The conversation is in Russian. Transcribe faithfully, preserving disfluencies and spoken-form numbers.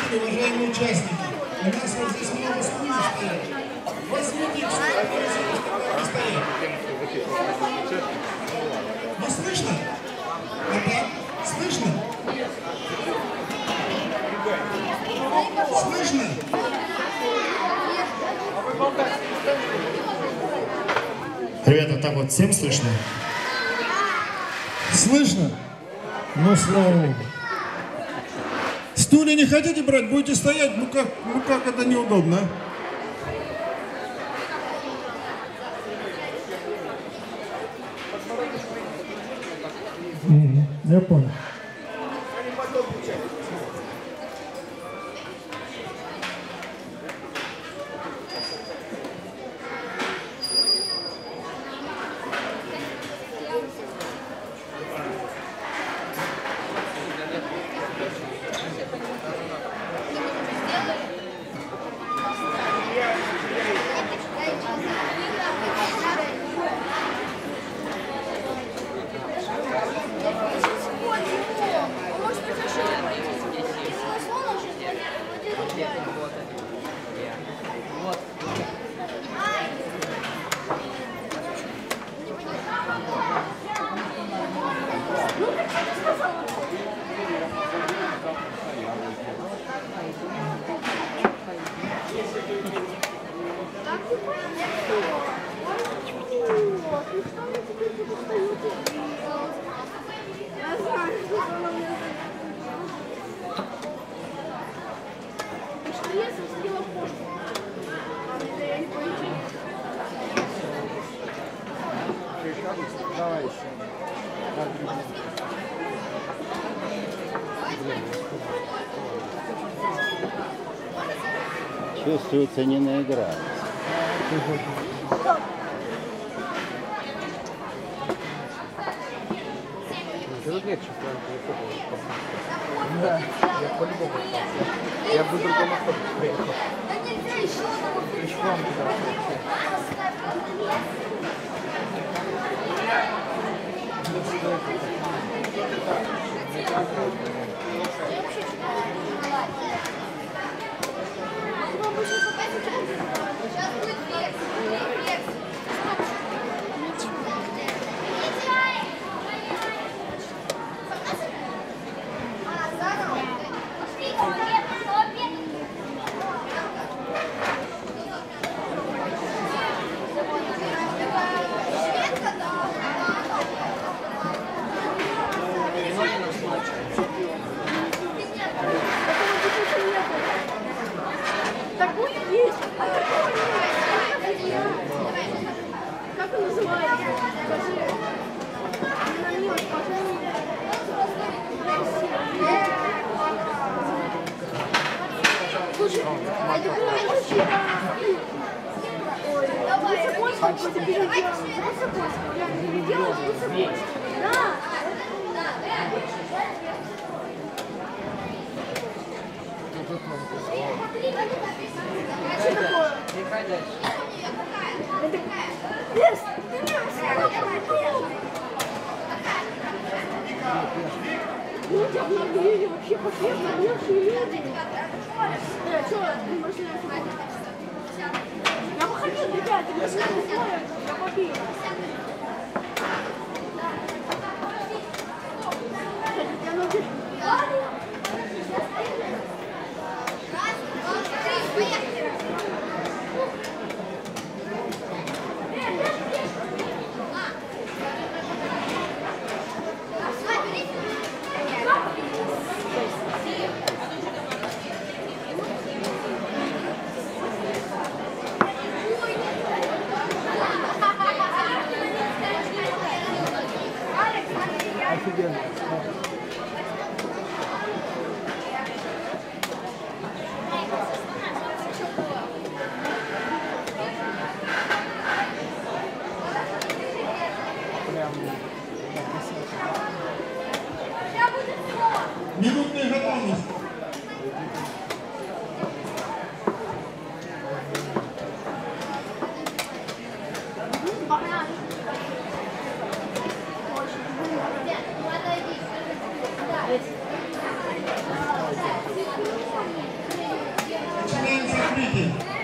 зрители, уважаемые участники, у нас вот здесь много стульев стоят. Возьмите их сюда, не стоят. Не слышно? Опять? Слышно? Слышно? Ребята, так вот всем слышно? Слышно? Ну, слава Богу. Стулья не хотите брать, будете стоять? Ну как, ну как это неудобно, а? Я понял. Давай еще. Чувствуется, не наигралась. Да, я по-любому остался. Я бы другому автобус приехал. Пешком туда. Сейчас будет векс. Векс. Такой есть. А такой нет. Как он называется? Скажи. На милость, пожалуйста. Слушай, а это было очень... Ой, Луцепольского просто переделал. Луцепольского, реально, переделал Луцепольского. Да. Что такое? Это лес. Люди обнаглели вообще пошли, обнаглевшие люди. Э, что, ты машина сюда? Я выходил, ребята, машина сюда, я побил. Я ночью... смотрите.